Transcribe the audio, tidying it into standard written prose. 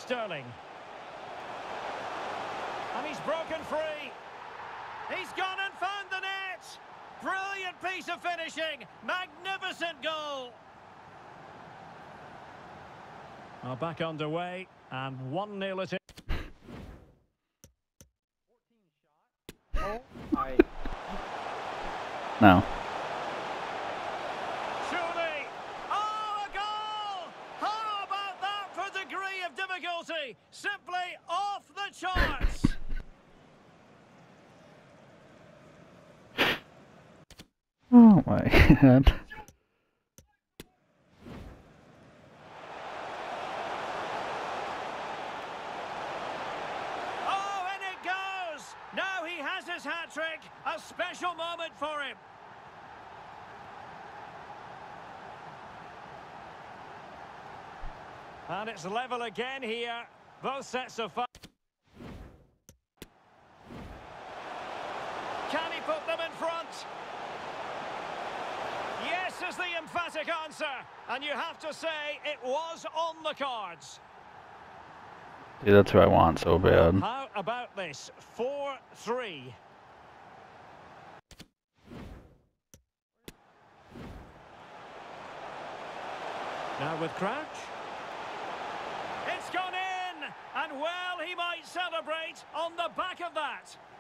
Sterling. And he's broken free. He's gone and found the net. Brilliant piece of finishing. Magnificent goal. Well, back underway and 1-0 it is. No. Surely. Oh, a goal! How about that for degree of difficulty? Simply off the charts. Oh my god. Oh, and it goes! Now he has his hat-trick. A special moment for him. And it's level again here. Both sets of fun. Can he put them in front? Yes is the emphatic answer. And you have to say it was on the cards. Dude, that's what I want so bad. How about this? 4-3. Now with Crouch. It's gone in! And well, he might celebrate on the back of that.